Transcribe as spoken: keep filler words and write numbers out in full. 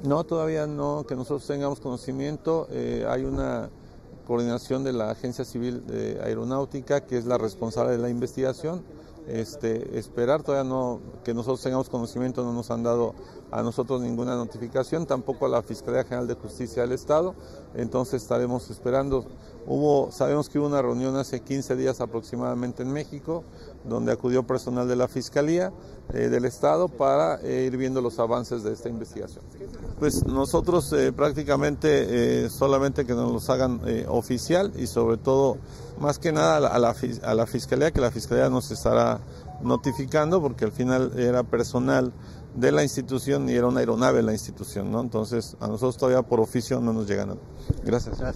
No, todavía no, que nosotros tengamos conocimiento. Eh, hay una coordinación de la Agencia Civil de Aeronáutica, que es la responsable de la investigación. Este, esperar, todavía no, que nosotros tengamos conocimiento, no nos han dado a nosotros ninguna notificación, tampoco a la Fiscalía General de Justicia del Estado, entonces estaremos esperando. Hubo, sabemos que hubo una reunión hace quince días aproximadamente en México, donde acudió personal de la Fiscalía eh, del Estado para eh, ir viendo los avances de esta investigación. Pues nosotros eh, prácticamente eh, solamente que nos los hagan eh, oficial y sobre todo, más que nada a la, a, la, a la Fiscalía, que la Fiscalía nos estará notificando, porque al final era personal de la institución y era una aeronave la institución, ¿no? Entonces a nosotros todavía por oficio no nos llegan. Gracias.